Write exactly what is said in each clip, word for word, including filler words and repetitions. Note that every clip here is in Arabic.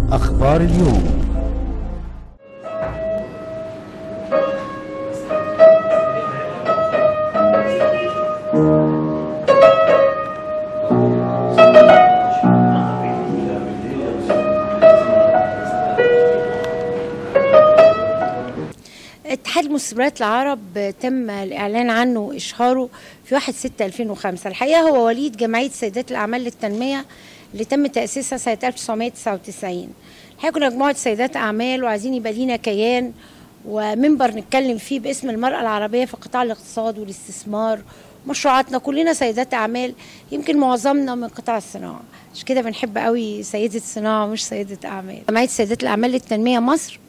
أخبار اليوم. اتحاد المستثمرات العرب تم الإعلان عنه وإشهاره في واحد ستة ألفين وخمسة. الحقيقة هو وليد جمعية سيدات الأعمال للتنمية اللي تم تأسيسها سنة ألف وتسعمائة وتسعة وتسعين. الحقيقة كنا مجموعة سيدات أعمال وعايزين يبقى لينا كيان ومنبر نتكلم فيه باسم المرأة العربية في قطاع الاقتصاد والاستثمار. مشروعاتنا كلنا سيدات أعمال، يمكن معظمنا من قطاع الصناعة، عشان كده بنحب قوي سيدة صناعة مش سيدة أعمال. جمعية سيدات الأعمال للتنمية مصر،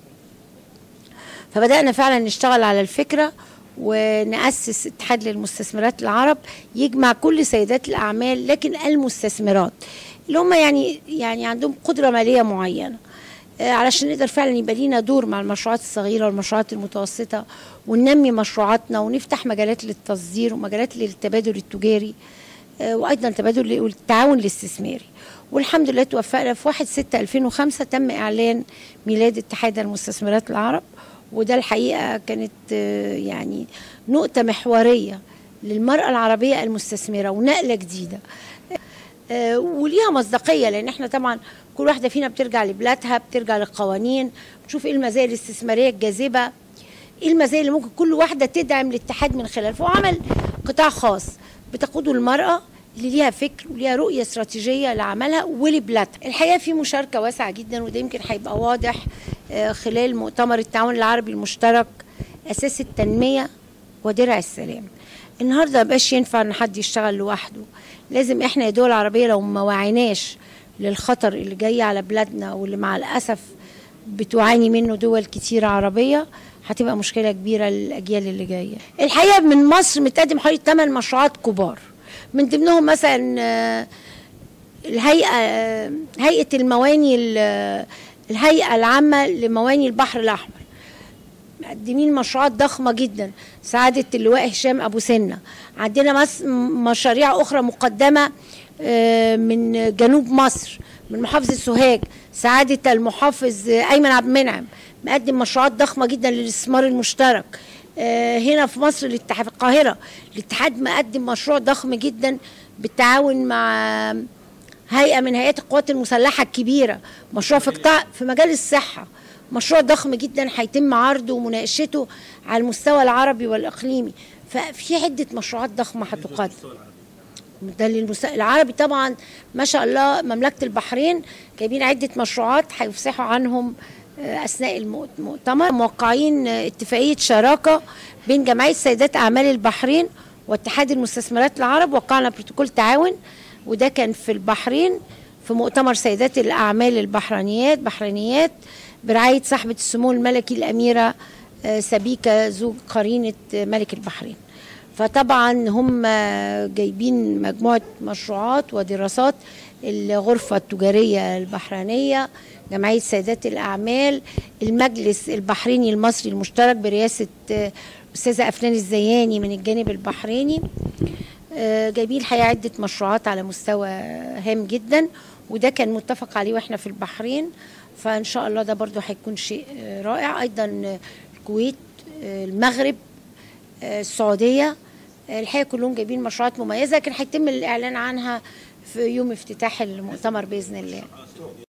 فبدأنا فعلا نشتغل على الفكرة ونأسس اتحاد للمستثمرات العرب يجمع كل سيدات الأعمال، لكن المستثمرات اللي هم يعني يعني عندهم قدرة مالية معينة، علشان نقدر فعلا يبقى لينا دور مع المشروعات الصغيرة والمشروعات المتوسطة، وننمي مشروعاتنا ونفتح مجالات للتصدير ومجالات للتبادل التجاري وأيضا تبادل والتعاون الاستثماري. والحمد لله توفقنا في واحد ستة ألفين وخمسة تم إعلان ميلاد اتحاد المستثمرات العرب، وده الحقيقة كانت يعني نقطة محورية للمرأة العربية المستثمرة ونقلة جديدة وليها مصداقية، لأن احنا طبعا كل واحدة فينا بترجع لبلادها، بترجع للقوانين، بتشوف ايه المزايا الاستثمارية الجاذبة، ايه المزايا اللي ممكن كل واحدة تدعم الاتحاد من خلاله. فهو عمل قطاع خاص بتقوده المرأة اللي ليها فكر وليها رؤية استراتيجية لعملها ولبلادها. الحقيقة في مشاركة واسعة جدا، وده يمكن هيبقى واضح خلال مؤتمر التعاون العربي المشترك أساس التنمية ودرع السلام. النهارده مبقاش ينفع ان حد يشتغل لوحده، لازم احنا يا دول عربية لو ما وعيناش للخطر اللي جاي على بلادنا واللي مع الأسف بتعاني منه دول كتير عربية، هتبقى مشكلة كبيرة للأجيال اللي جاية. الحقيقة من مصر متقدم حوالي ثمان مشروعات كبار، من ضمنهم مثلا الهيئة هيئة المواني الهيئة العامة لمواني البحر الأحمر، مقدمين مشروعات ضخمة جدا، سعادة اللواء هشام أبو سنة. عندنا مشاريع أخرى مقدمة من جنوب مصر، من محافظة سوهاج، سعادة المحافظ أيمن عبد المنعم مقدم مشروعات ضخمة جدا للاستثمار المشترك. هنا في مصر في القاهرة الاتحاد مقدم مشروع ضخم جدا بالتعاون مع هيئة من هيئات القوات المسلحة الكبيرة، مشروع في قطاع في مجال الصحة، مشروع ضخم جدا هيتم عرضه ومناقشته على المستوى العربي والإقليمي. ففي عدة مشروعات ضخمة هتقدم. ده العربي طبعا ما شاء الله. مملكة البحرين جايبين عدة مشروعات هيفصحوا عنهم أثناء المؤتمر. موقعين اتفاقية شراكة بين جمعية سيدات أعمال البحرين واتحاد المستثمرات العرب، وقعنا بروتوكول تعاون، وده كان في البحرين في مؤتمر سيدات الأعمال البحرينيات بحرينيات برعاية صاحبة السمو الملكي الأميرة سبيكة زوج قرينة ملك البحرين. فطبعا هم جايبين مجموعة مشروعات ودراسات، الغرفة التجارية البحرينية، جمعية سيدات الأعمال، المجلس البحريني المصري المشترك برئاسة أستاذة أفنان الزياني من الجانب البحريني، جايبين الحقيقة عدة مشروعات على مستوى هام جدا، وده كان متفق عليه واحنا في البحرين. فإن شاء الله ده برضو هيكون شيء رائع. أيضا الكويت، المغرب، السعودية، الحقيقة كلهم جايبين مشروعات مميزة، لكن هيتم الإعلان عنها في يوم افتتاح المؤتمر بإذن الله.